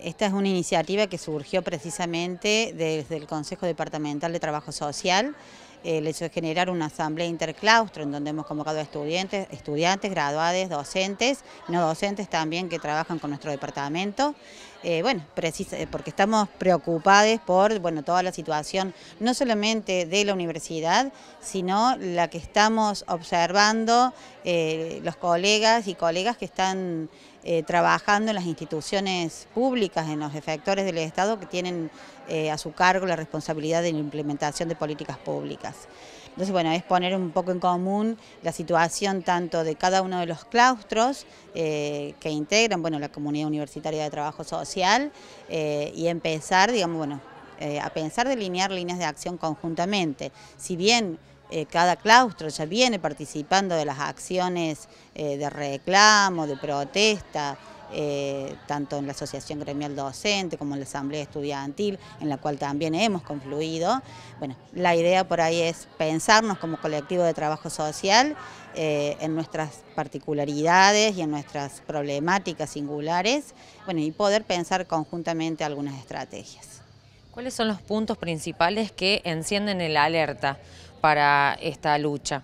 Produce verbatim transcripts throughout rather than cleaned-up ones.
esta es una iniciativa que surgió precisamente desde el Consejo Departamental de Trabajo Social, el hecho de generar una asamblea interclaustro en donde hemos convocado a estudiantes, estudiantes, graduados, docentes, no docentes también que trabajan con nuestro departamento. Eh, bueno, precisa, porque estamos preocupados por bueno, toda la situación, no solamente de la universidad, sino la que estamos observando eh, los colegas y colegas que están eh, trabajando en las instituciones públicas, en los efectores del Estado que tienen eh, a su cargo la responsabilidad de la implementación de políticas públicas. Entonces, bueno, es poner un poco en común la situación tanto de cada uno de los claustros eh, que integran, bueno, la comunidad universitaria de trabajo social eh, y empezar, digamos, bueno, eh, a pensar delinear líneas de acción conjuntamente. Si bien eh, cada claustro ya viene participando de las acciones eh, de reclamo, de protesta, Eh, tanto en la Asociación Gremial Docente como en la Asamblea Estudiantil, en la cual también hemos confluido. Bueno, la idea por ahí es pensarnos como colectivo de trabajo social eh, en nuestras particularidades y en nuestras problemáticas singulares, bueno, y poder pensar conjuntamente algunas estrategias. ¿Cuáles son los puntos principales que encienden el alerta para esta lucha?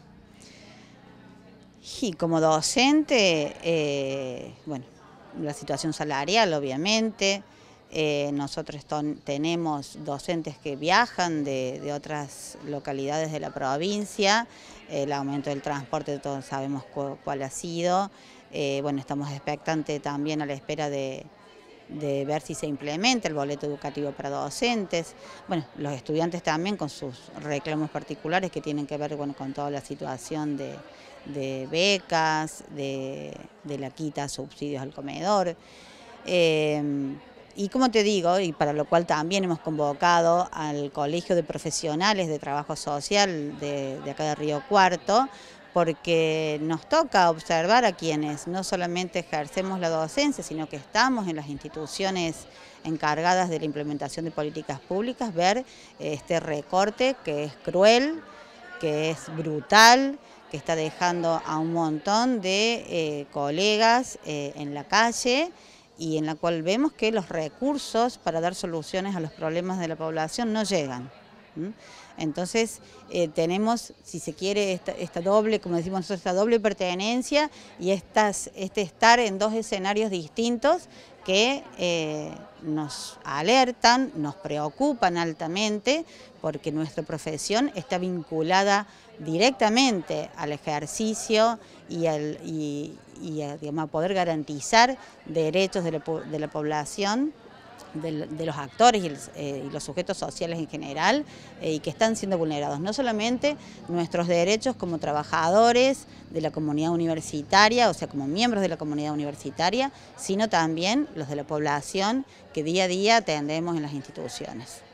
Y como docente, eh, bueno, la situación salarial, obviamente. Eh, nosotros tenemos docentes que viajan de, de otras localidades de la provincia, el aumento del transporte todos sabemos cu cuál ha sido, eh, bueno, estamos expectantes también a la espera de, de ver si se implementa el boleto educativo para docentes, bueno, los estudiantes también con sus reclamos particulares que tienen que ver bueno, con toda la situación de, de becas, de, de la quita subsidios al comedor. Eh, y como te digo, y para lo cual también hemos convocado al Colegio de Profesionales de Trabajo Social de, de acá de Río Cuarto, porque nos toca observar a quienes no solamente ejercemos la docencia, sino que estamos en las instituciones encargadas de la implementación de políticas públicas, ver este recorte que es cruel, que es brutal, que está dejando a un montón de eh, colegas eh, en la calle y en la cual vemos que los recursos para dar soluciones a los problemas de la población no llegan. Entonces eh, tenemos, si se quiere, esta, esta doble, como decimos nosotros, esta doble pertenencia y estas, este estar en dos escenarios distintos que eh, nos alertan, nos preocupan altamente, porque nuestra profesión está vinculada directamente al ejercicio y, al, y, y a, digamos, a poder garantizar derechos de la, de la población, de, de los actores y, el, eh, y los sujetos sociales en general, eh, y que están siendo vulnerados. No solamente nuestros derechos como trabajadores de la comunidad universitaria, o sea, como miembros de la comunidad universitaria, sino también los de la población que día a día atendemos en las instituciones.